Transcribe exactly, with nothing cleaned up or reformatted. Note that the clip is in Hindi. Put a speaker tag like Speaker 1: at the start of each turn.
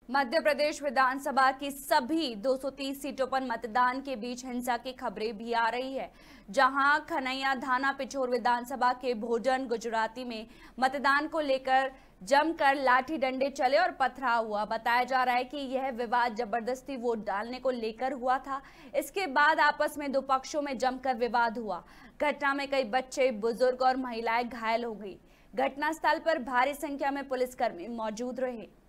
Speaker 1: मध्य प्रदेश विधानसभा की सभी दो सौ तीस सीटों पर मतदान के बीच हिंसा की खबरें भी आ रही है, जहां खनैया धाना पिछोर विधानसभा के भोजन गुजराती में मतदान को लेकर जमकर लाठी डंडे चले और पथराव हुआ। बताया जा रहा है कि यह विवाद जबरदस्ती वोट डालने को लेकर हुआ था। इसके बाद आपस में दो पक्षों में जमकर विवाद हुआ। घटना में कई बच्चे, बुजुर्ग और महिलाएं घायल हो गई। घटनास्थल पर भारी संख्या में पुलिसकर्मी मौजूद रहे।